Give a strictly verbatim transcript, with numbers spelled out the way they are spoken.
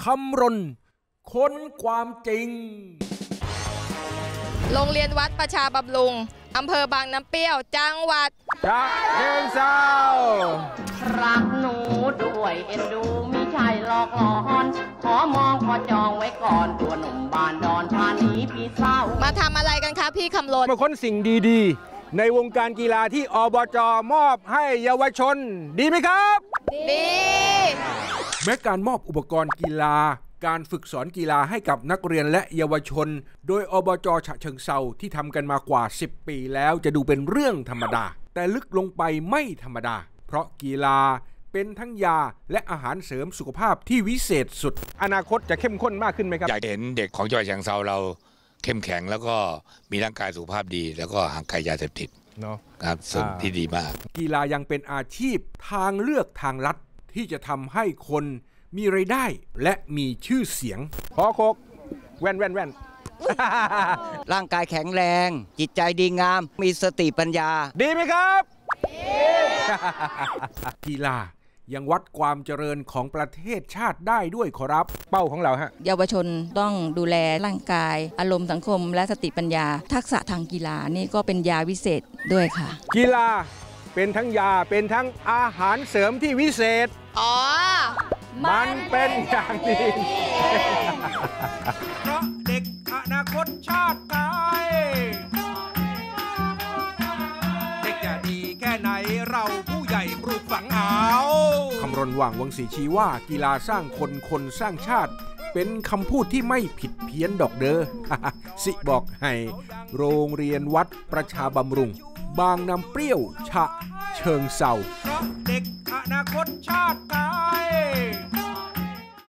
คำรณค้นความจริงโรงเรียนวัดประชาบำรุงอำเภอบางน้ำเปรี้ยวจังหวัดฉะเชิงเทรารักหนูด้วยเอ็นดูมิใช่หลอกหลอนขอมองขอจองไว้ก่อนตัวหนุ่มบานดอนพาหนีพี่เศร้ามาทำอะไรกันคะพี่คำรณมาค้นสิ่งดีๆในวงการกีฬาที่อบจ.มอบให้เยาวชนดีไหมครับดีแม้การมอบอุปกรณ์กีฬาการฝึกสอนกีฬาให้กับนักเรียนและเยาวชนโดยอบจ.ฉะเชิงเทราที่ทำกันมากว่าสิบปีแล้วจะดูเป็นเรื่องธรรมดาแต่ลึกลงไปไม่ธรรมดาเพราะกีฬาเป็นทั้งยาและอาหารเสริมสุขภาพที่วิเศษสุดอนาคตจะเข้มข้นมากขึ้นไหมครับอยากเห็นเด็กของจังหวัดฉะเชิงเทราเราเข้มแข็งแล้วก็มีร่างกายสุขภาพดีแล้วก็ห่างไกลยาเสพติดเนาะครับสิ่งที่ดีมากกีฬายังเป็นอาชีพทางเลือกทางลัดที่จะทำให้คนมีรายได้และมีชื่อเสียงขอโคกแว่นแว่นแว่นร่างกายแข็งแรงจิตใจดีงามมีสติปัญญาดีไหมครับกีฬายังวัดความเจริญของประเทศชาติได้ด้วยขอรับเป้าของเราฮะเยาวชนต้องดูแลร่างกายอารมณ์สังคมและสติปัญญาทักษะทางกีฬานี่ก็เป็นยาวิเศษด้วยค่ะกีฬาเป็นทั้งยาเป็นทั้งอาหารเสริมที่วิเศษอ๋อมันเป็นอย่างนี้เพราะเด็กอนาคตชาติไทยเด็กจะดีแค่ไหนเราผู้ใหญ่ปลูกฝังเอาคำรณว่างวงศรีชี้ว่ากีฬาสร้างคนคนสร้างชาติเป็นคำพูดที่ไม่ผิดเพี้ยนดอกเด้อ สิบอกให้โรงเรียนวัดประชาบำรุงบางน้ำเปรี้ยวฉะเชิงเทราเพราะเด็กอนาคตชาติไทย